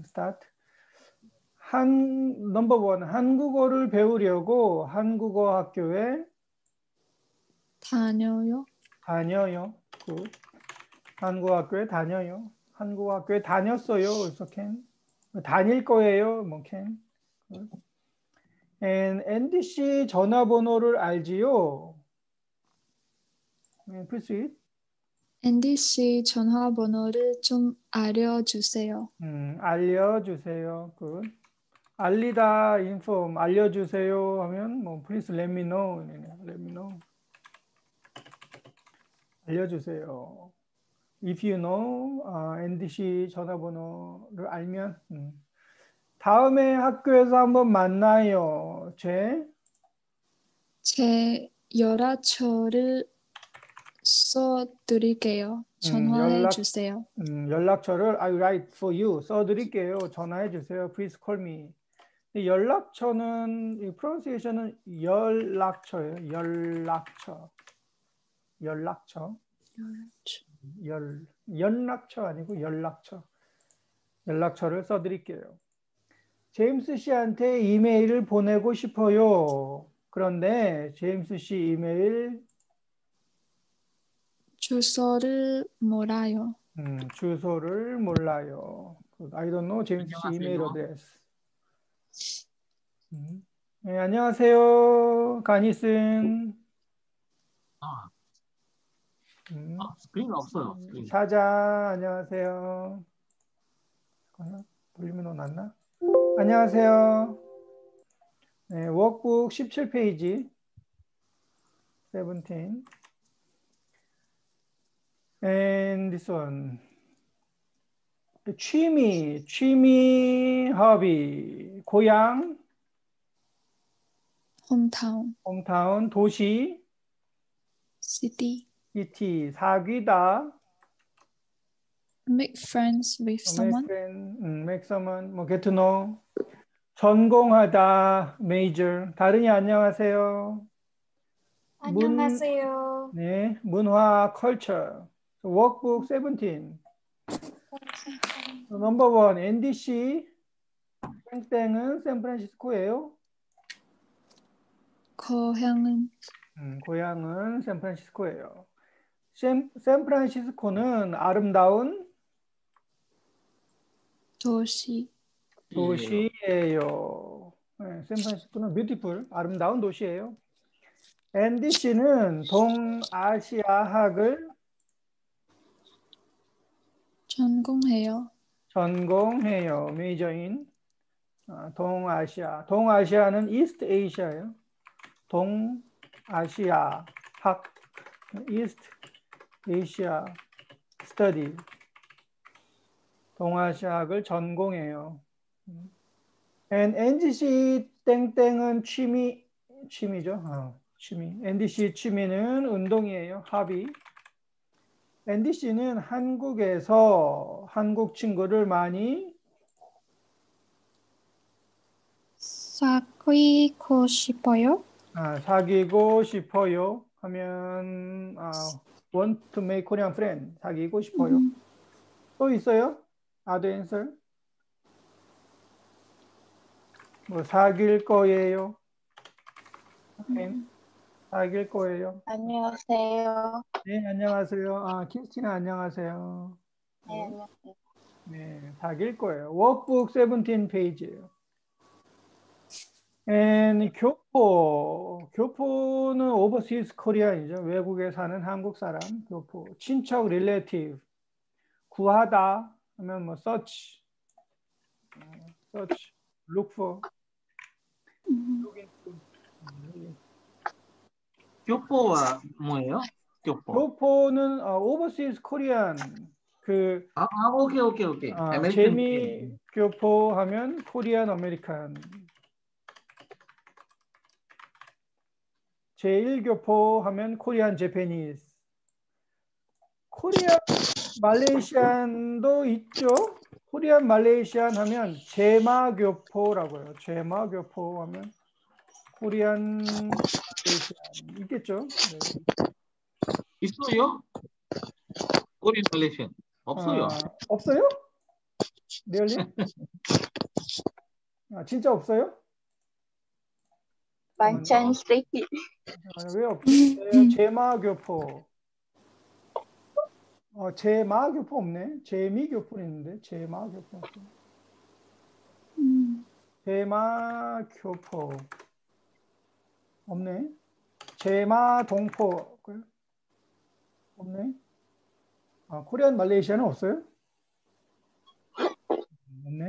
start. 넘버 원, 한국어를 배우려고 한국어 학교에 다녀요. 굿. 한국어 학교에 다녀요. 한국어 학교에 다녔어요. also can. 다닐 거예요. 뭐 can. 굿. And NDC 전화번호를 알지요? proceed. 앤디 씨 전화번호를 좀 알려주세요. 알려주세요. 굿. 알리다, inform, 알려주세요 하면 뭐 please let me know. let me know. 알려주세요. If you know, NDC 전화번호를 알면 다음에 학교에서 한번 만나요. 제 연락처를 써드릴게요. 전화해 주세요. 연락처를 I write for you 써드릴게요. 전화해 주세요. Please call me. 연락처는 이 pronunciation은 연락처예요. 연락처 아니고 연락처. 연락처를 써드릴게요. 제임스 씨한테 이메일을 보내고 싶어요. 그런데 제임스 씨 이메일 주소를 몰라요. 주소를 몰라요. I don't know 제임스 씨 이메일 어드레스. 네, 안녕하세요. 가니슨. 스크린 없어요. 스크린. 사자 안녕하세요. 볼륨이 놨나? 안녕하세요. 네, 워크북 17페이지 17 and this one 취미 허비 고향 홈타운 도시 city 사귀다 make friends with someone make someone 뭐 get to know 전공하다 major 다른이 안녕하세요. 안녕하세요. 네, 문화 culture workbook 17 넘버 원 NDC 땡땡은 샌프란시스코예요. 고향은 샌프란시스코예요. 샌프란시스코는 아름다운 도시예요. 네, 샌프란시스코는 beautiful 아름다운 도시예요. NDC는 동아시아학을 전공해요. 메이저인 동아시아. 동아시아는 이스트 에이시아예요. 동아시아 학 이스트 에이시아 스터디. 동아시아학을 전공해요. And NDC 땡땡은 취미죠. 취미. NDC 취미는 운동이에요. 하비. NDC는 한국에서 한국 친구를 많이 사귀고 싶어요. 사귀고 싶어요 하면 want to make Korean friend 사귀고 싶어요. 또 있어요? Other answer? 뭐 사귈 거예요. 사귈 거예요. 안녕하세요. 네, 안녕하세요. 키스티나 안녕하세요. 네, 안녕하세요. 네, 사귈 거예요. 워크북 17 페이지예요. And 교포는 overseas Korean이죠. 외국에 사는 한국 사람. 교포. 친척 relative. 구하다 하면 뭐 search, look for. 교포와 뭐예요? 교포는 overseas Korean. 오케이. 재미 교포 하면 코리안 아메리칸. 제1교포 하면 코리안 제페니스. 코리안 말레이시안도 있죠. 코리안 말레이시안 하면 제마교포라고 해요. 제마교포 하면 코리안 말레이시안 있겠죠. 네. 있어요? 코리안 말레이시안 없어요. 없어요? Really? 진짜 없어요? 반찬 스테이키. 왜 없지? 제마교포. 제마교포 없네. 제미교포는 있는데 제마교포 없어. 제마교포 없네. 제마동포 없네. 코리안 말레이시아는 없어요? 없네.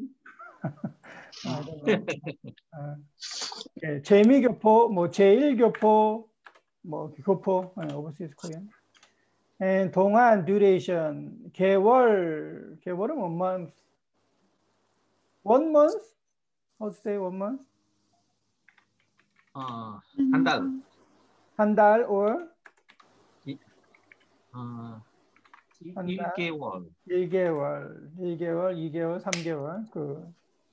제미교포, 뭐 제1교포, 뭐 교포, overseas Korean. And 동안 duration, 개월은 1 month. 1 month? How to say 1 month? 한 달. 한 달 or? 한 달. 1개월, 2개월, 3개월.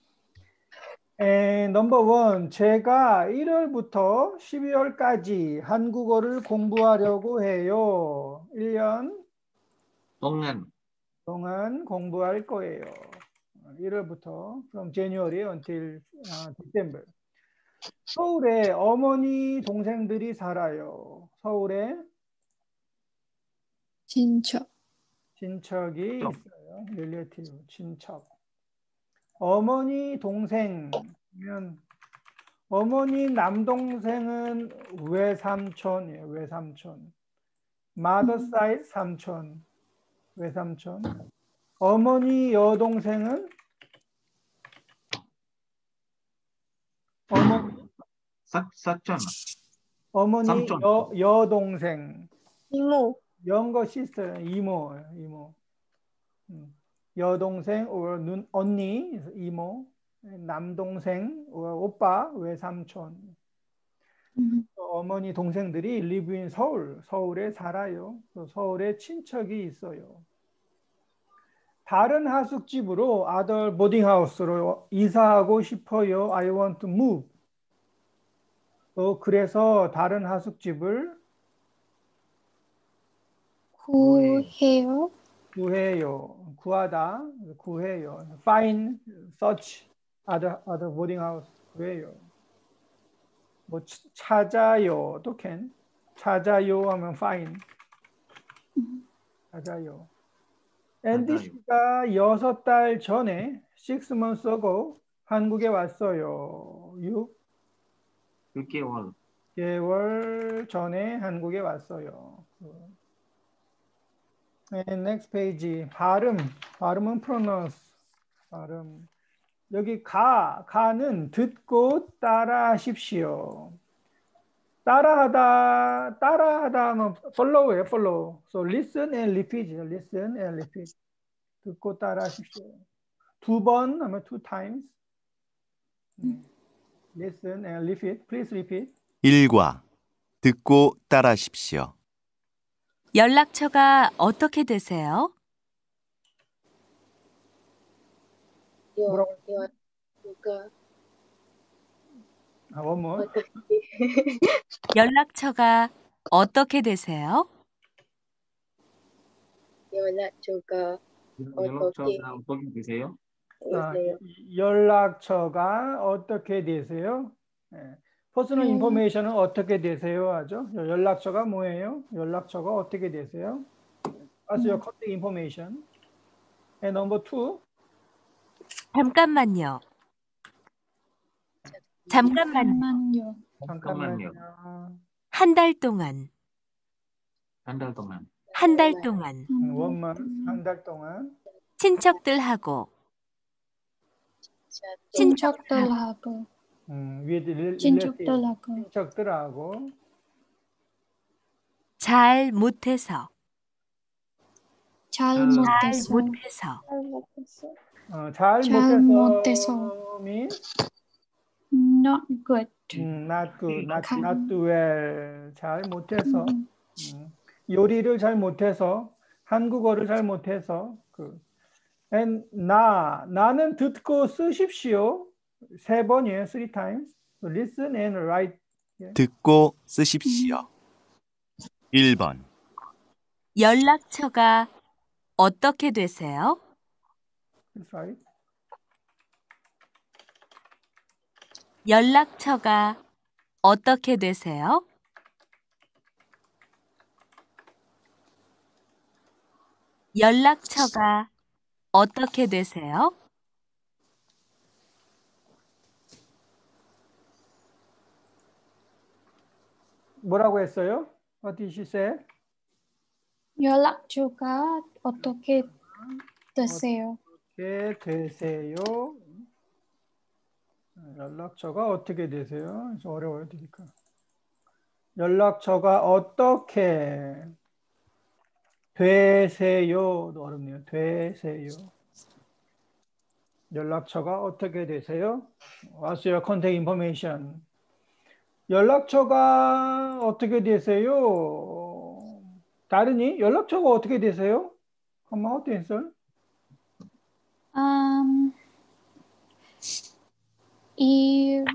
And number 1, 제가 1월부터 12월까지 한국어를 공부하려고 해요. 1년 동안 공부할 거예요. 1월부터 from January until December. 서울에 어머니 동생들이 살아요. 서울에 친척이 있어요. relative, 친척. 어머니 동생이면 어머니 남동생은 외삼촌이에요. 외삼촌. mother side 삼촌. 외삼촌. 어머니 여동생은 사촌. 어머니 삼촌. 여동생. 이모. younger sister, 이모. 여동생 or 언니, 이모. 남동생 or 오빠, 외삼촌. 어머니 동생들이 live in 서울에 살아요. 서울에 친척이 있어요. 다른 하숙집으로 other boarding house로 이사하고 싶어요. I want to move. 그래서 다른 하숙집을 구해요. Find, search, other boarding house 구해요. 뭐 찾아요도 can. 찾아요 하면 find. 찾아요. 앤디 씨가 6달 전에 6 months ago 한국에 왔어요. 6개월 전에 한국에 왔어요. And next page. 발음은 pronounce. 발음. 여기 가는 듣고 따라하십시오. 따라하다는 follow예요. follow. So listen and repeat. listen and repeat. 듣고 따라하십시오. 2번 하면 2 times. Listen and repeat. Please repeat. 1과 듣고 따라하십시오. 연락처가 어떻게 되세요? One more. 연락처가 어떻게 되세요? 연락처가 어떻게 되세요? 연락처가 어떻게 되세요? 퍼스널 인포메이션은 어떻게 되세요 하죠? 연락처가 뭐예요? 연락처가 어떻게 되세요? What's your contact information? And number 2. 잠깐만요. 한 달 동안. 한 달 동안. One month. 한 달 동안. 친척들하고. with 친척들하고. 잘 못해서. 잘 못해서 means not good. not good, not well. 잘 못해서. 요리를 잘 못해서, 한국어를 잘 못해서. And 나는 듣고 쓰십시오. 3번이에요. 3 times. So listen and write. 듣고 쓰십시오. 1번 연락처가 어떻게 되세요? That's right. 연락처가 어떻게 되세요? 연락처가 어떻게 되세요? 뭐라고 했어요? What did she say? 연락처가 어떻게 되세요? 어떻게 되세요? 연락처가 어떻게 되세요? 좀 어려워요, 드니까. 연락처가 어떻게 되세요도 어렵네요. 되세요. 연락처가 어떻게 되세요? What's your contact information? 연락처가 어떻게 되세요? 다른이 연락처가 어떻게 되세요? How to answer? 이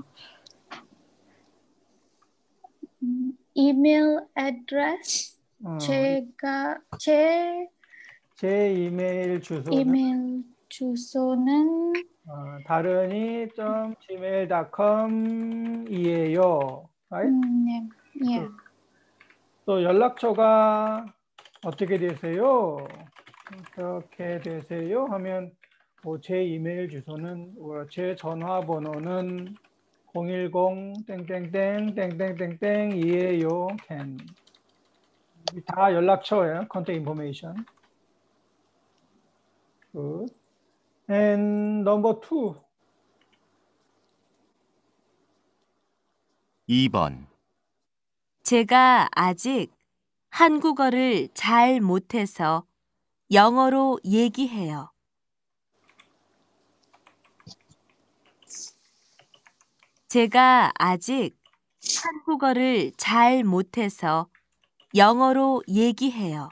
이메일 애드레스 제가 제 제 이메일 주소는 이메일 주소는 다른이.gmail.com이에요. Right? 네, 예. 또 연락처가 어떻게 되세요? 어떻게 되세요? 하면 제 이메일 주소는 제 전화번호는 010 땡땡땡 땡땡땡땡이에요. can 다 연락처예요. contact information. Good. And number 2. 2번. 제가 아직 한국어를 잘 못해서 영어로 얘기해요. 제가 아직 한국어를 잘 못해서 영어로 얘기해요.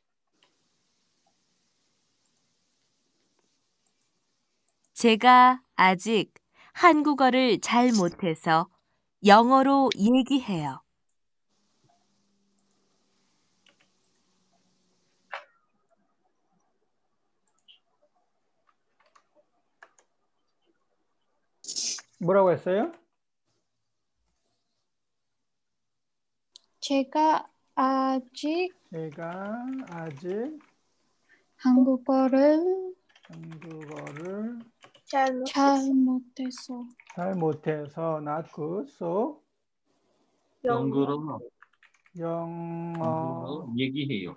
제가 아직 한국어를 잘 못해서 영어로 얘기해요. 뭐라고 했어요? 제가 아직 한국어를 잘 잘 못해서 잘 못해서 not good. So 영어로 영어로 얘기해요.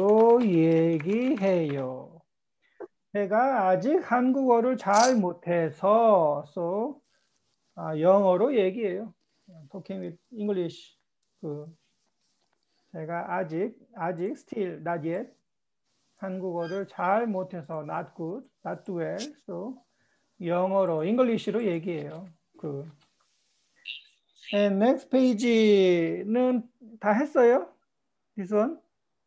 얘기해요. 제가 아직 한국어를 잘 못해서 so 영어로 얘기해요. Talking with English. 제가 아직 still not yet 한국어를 잘 못해서 not good, not well. So 영어로 English로 얘기해요. And next page는 다 했어요? This one?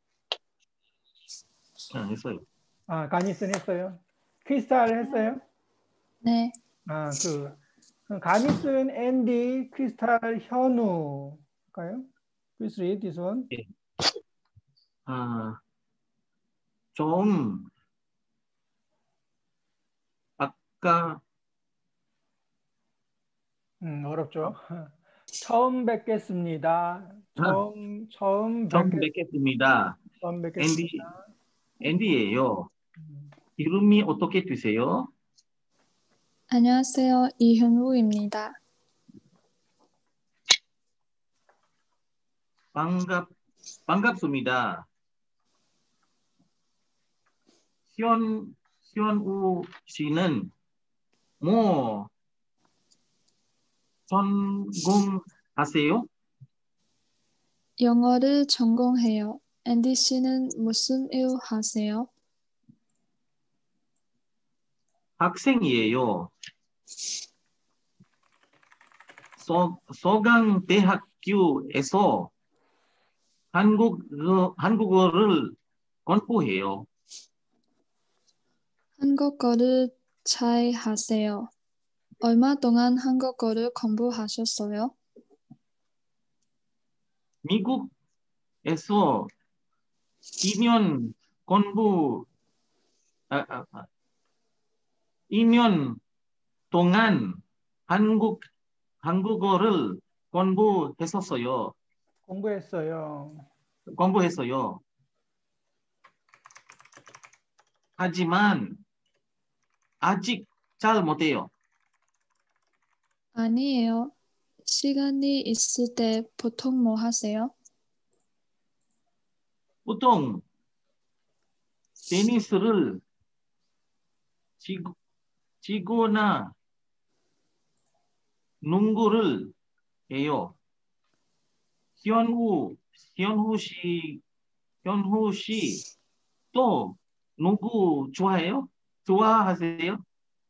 했어요. 가니슨 했어요. 크리스탈 했어요? 네. 가니슨, 앤디, 크리스탈, 현우 할까요? Please read this one. 좀 아까 어렵죠. 처음 뵙겠습니다. 처음 뵙겠습니다. 앤디예요. 이름이 어떻게 되세요? 안녕하세요. 이현우입니다. 반갑습니다. 시원우 씨는 뭐 전공하세요? 영어를 전공해요. 앤디 씨는 무슨 일 하세요? 학생이에요. 서강대학교에서 한국어를 공부해요. 한국어를 잘 하세요. 얼마 동안 한국어를 공부하셨어요? 미국에서 2년 공부 2년 동안 한국어를 공부했었어요. 공부했어요. 하지만 아직 잘 못해요. 아니에요. 시간이 있을 때 보통 뭐 하세요? 보통 테니스를 치거나 농구를 해요. 현우 씨 또 농구 좋아하세요?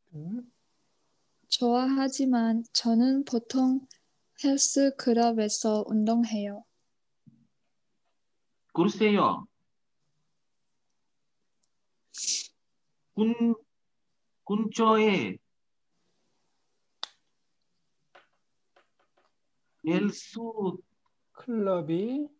좋아하지만 저는 보통 헬스클럽에서 운동해요. 글쎄요. 근처에 헬스 클럽이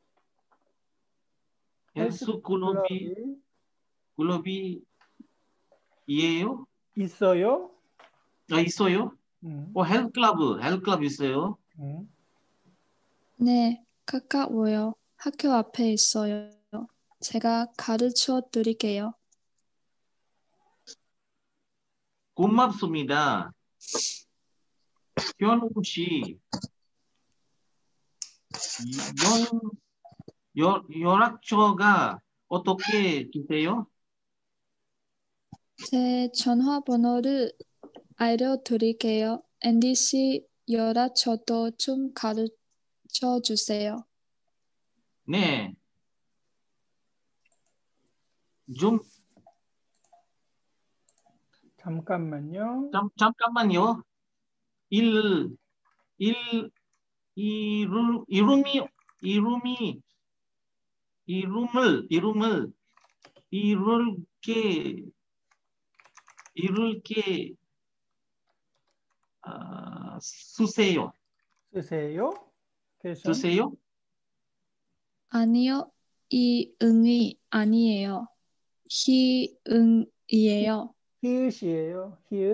클럽이 있어요? 있어요. 있어요? 헬클럽 있어요? 네, 가까워요. 학교 앞에 있어요. 제가 가르쳐 드릴게요. 고맙습니다. 현우 씨, 연락처가 어떻게 주세요? 제 전화번호를 알려드릴게요. 앤디 씨 연락처도 좀 가르쳐 주세요. 네. 좀 잠깐만요. 잠깐만요. 이름을 이렇게 쓰세요. 쓰세요? 아니요, 이응이 아니에요. 희응이에요. 히읗이에요.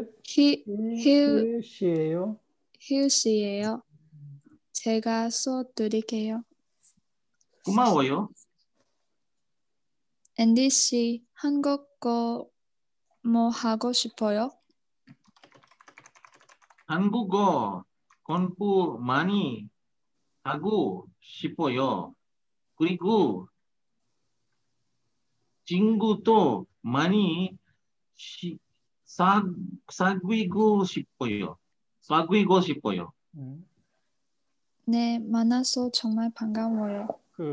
히읗이에요. 히읗이에요. 제가 써드릴게요. 고마워요. 앤디 씨, 한국어 뭐 하고 싶어요? 한국어 공부 많이 하고 싶어요. 그리고 친구도 많이 사귀고 싶어요. 네, 만나서 정말 반가워요.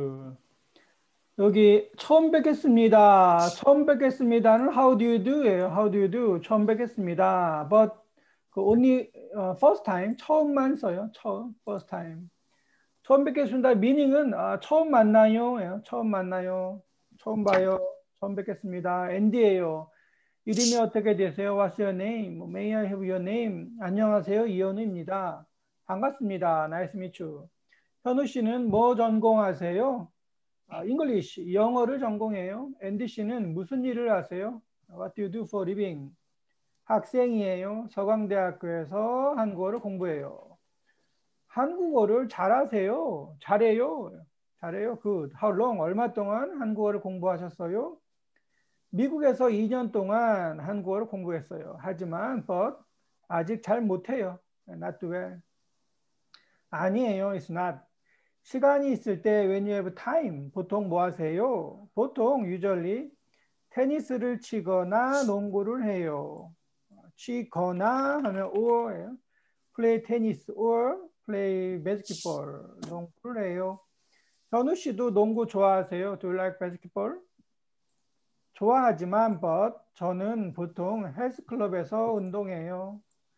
여기 처음 뵙겠습니다. 처음 뵙겠습니다는 how do you do예요. how do you do? 처음 뵙겠습니다. but only first time 처음만 써요. first time. 처음 뵙겠습니다. meaning은 처음 만나요. 처음 만나요. 처음 봐요. 처음 뵙겠습니다. 앤디예요. 이름이 어떻게 되세요? What's your name? May I have your name? 안녕하세요. 이현우입니다. 반갑습니다. Nice to meet you. 현우 씨는 뭐 전공하세요? English, 영어를 전공해요. 앤디 씨는 무슨 일을 하세요? What do you do for living? 학생이에요. 서강대학교에서 한국어를 공부해요. 한국어를 잘하세요? 잘해요? Good. How long? 얼마 동안 한국어를 공부하셨어요? 미국에서 2년 동안 한국어를 공부했어요. 하지만 but 아직 잘 못해요. Not well. 아니에요. It's not. 시간이 있을 때 when you have time 보통 뭐 하세요? 보통 usually 테니스를 치거나 농구를 해요. 치거나 하면 or예요. play tennis or play basketball 농구를 해요. 현우 씨도 농구 좋아하세요? Do you like basketball? 좋아하지만 but 저는 보통 헬스클럽에서 운동해요.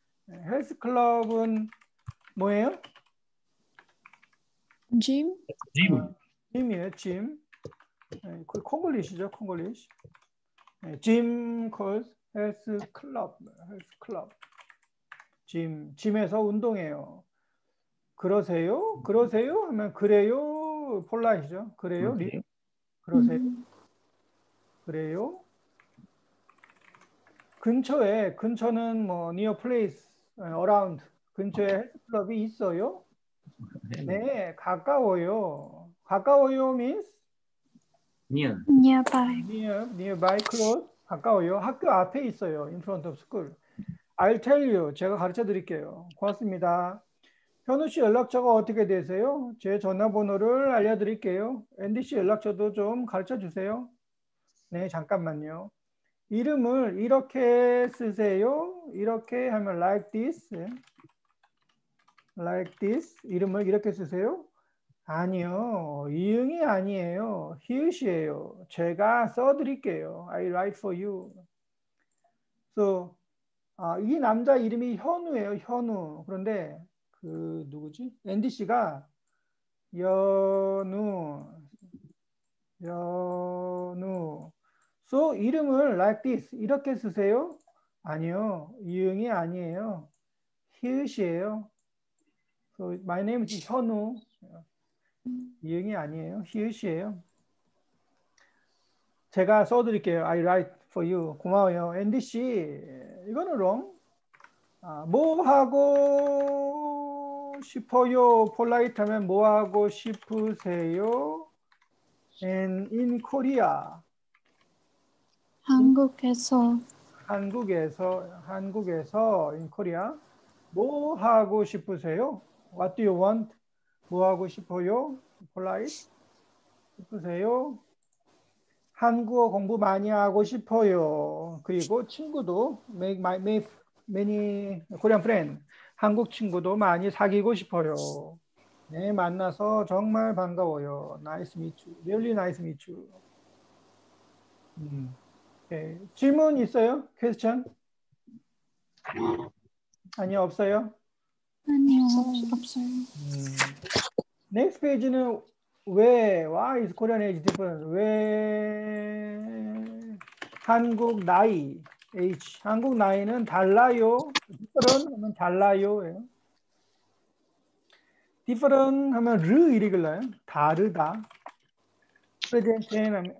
헬스클럽은 뭐예요? 짐? 짐이에요. 짐. 콩글리시죠. 콩글리시. 짐 calls 헬스클럽. 짐에서 운동해요. 그러세요? 하면 그래요. 폴라이시죠. 그래요? 그러세요? 그래요? 근처는 뭐 near place, around 근처에 헬스클럽이 있어요? 네, 가까워요. 가까워요 means near. Nearby. nearby, close, 가까워요. 학교 앞에 있어요. in front of school. I'll tell you. 제가 가르쳐 드릴게요. 고맙습니다. 현우 씨 연락처가 어떻게 되세요? 제 전화번호를 알려드릴게요. 앤디 씨 연락처도 좀 가르쳐 주세요. 네, 잠깐만요. 이름을 이렇게 쓰세요. 이렇게 하면 like this. like this. 이름을 이렇게 쓰세요. 아니요. 이응이 아니에요. 히읗이에요. 제가 써드릴게요. I write for you. So, 이 남자 이름이 현우예요. 현우. 그런데 그 누구지? 앤디 씨가 연우. So, 이름을 like this. 이렇게 쓰세요. 아니요. 이응이 아니에요. 히읗이에요. So, my name is 현우. 이응이 아니에요. 히읗이에요. 제가 써드릴게요. I write for you. 고마워요. 앤디 씨, 이거는 wrong. 뭐 하고 싶어요? polite 하면 뭐 하고 싶으세요? And in Korea. 한국에서 in Korea. 뭐 하고 싶으세요? What do you want? 뭐 하고 싶어요? polite 싶으세요? 한국어 공부 많이 하고 싶어요. 그리고 친구도 make many Korean friends. 한국 친구도 많이 사귀고 싶어요. 네, 만나서 정말 반가워요. Nice to meet you. Really nice to meet you. Okay. 질문 있어요? Question? 아니요, 없어요? 아니요, 없어요. Next page는 왜 why is Korean age different? 왜 한국 나이 age 한국 나이는 달라요? different 하면 달라요예요. different 하면 르 irregular 다르다. present tense 하면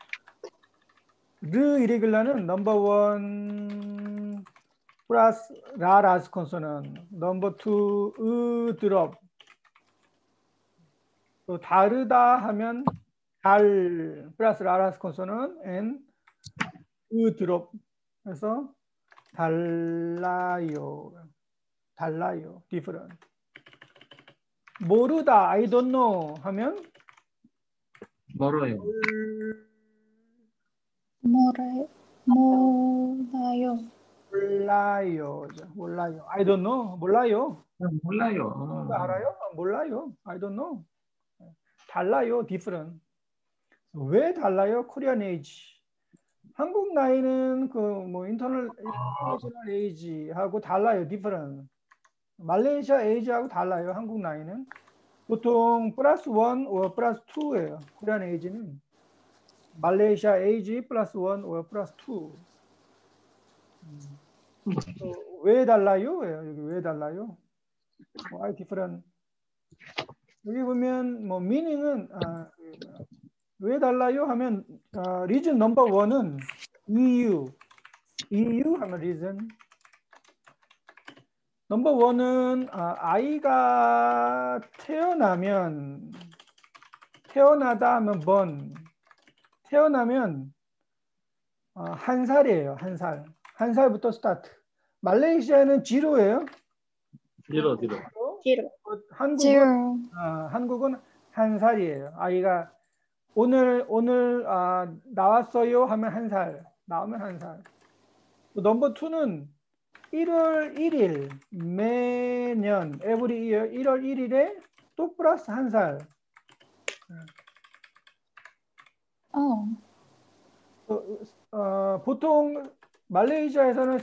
르 irregular는 number one 플러스 라 라스 콘소넌트 number two 으 드롭 또 다르다 하면 달 플러스 라라스 콘소넌트 and 으 드롭 그래서 달라요 different 모르다 I don't know 하면 멀어요. 몰라요 I don't know 몰라요 몰라요. 알아요? 몰라요 I don't know 달라요 different 왜 달라요? Korean age 한국 나이는 그 뭐 인터내셔널 에이지하고 달라요 different 말레이시아 에이지하고 달라요 한국 나이는 보통 플러스 1 or 플러스 2예요 Korean 에이지는 말레이시아 에이지 플러스 1 or 플러스 2 왜 달라요? 여기 왜 달라요? Why different? 여기 보면 뭐 meaning은 왜 달라요? 하면 reason number 1은 EU 하면 reason number 1은 아이가 태어나다 하면 born 태어나면 한 살이에요 한 살부터 스타트 말레이시아는 지로예요 뒤로. 한국은 한 살이에요 아이가 오늘 나왔어요 하면 한 살 나오면 한 살 넘버 2는 1월 1일 매년 every year 1월 1일에 또 플러스 한 살 보통 말레이시아에서는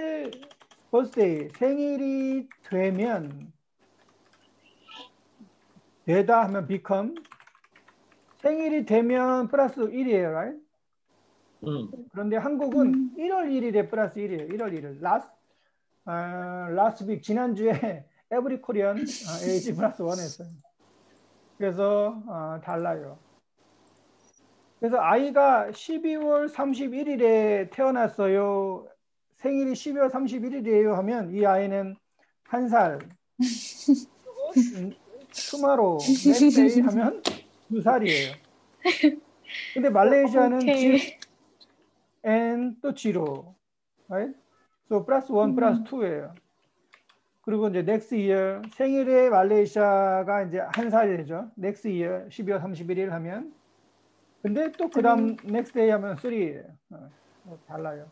생일이 되다 하면 become 생일이 되면 플러스 1이에요, right? 그런데 한국은 1월 1일에 플러스 1이에요. 1월 1일. last week 지난주에 every Korean age 플러스 1 했어요. 그래서 달라요. 그래서 아이가 12월 31일에 태어났어요. 생일이 12월 31일이에요 하면 이 아이는 1살. tomorrow, next day 하면 2살이에요. 근데 말레이시아는 오케이. 집 and 또 zero, right? So plus 1 plus 2예요. 그리고 이제 next year 생일에 말레이시아가 이제 1살이 되죠. next year 12월 31일 하면. 근데 또 그다음 next day 하면 3예요. 달라요.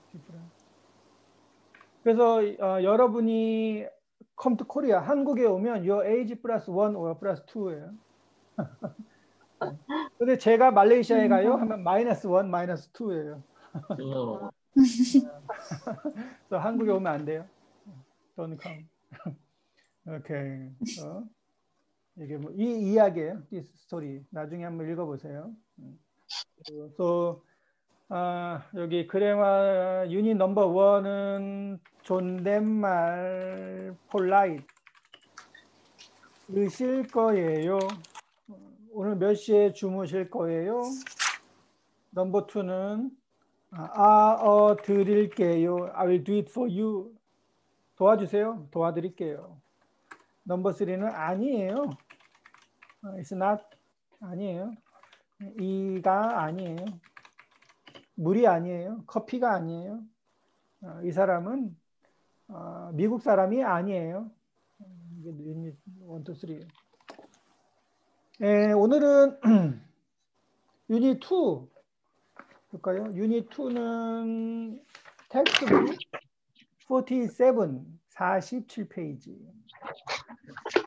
그래서 여러분이 come to Korea 한국에 오면 your age plus 1 or plus 2예요. 근데 제가 말레이시아에 가요 하면 minus 1, minus 2예요. 어, 그래서 한국에 오면 안 돼요. Don't come. 오케이. 이게 뭐 이 이야기예요. 이 스토리. 나중에 한번 읽어보세요. 또 여기 그래마 유닛 넘버 1은 존댓말 폴라이트 으실 거예요. 오늘 몇 시에 주무실 거예요? 넘버 2는 드릴게요. I will do it for you. 도와주세요. 도와드릴게요. 넘버 3는 아니에요. It's not. 아니에요. 이가 아니에요. 물이 아니에요. 커피가 아니에요. 이 사람은 미국 사람이 아니에요. 이게 유닛 1, 2, 3. 오늘은 유닛 2 볼까요? 유닛 2는 텍스트북 47페이지.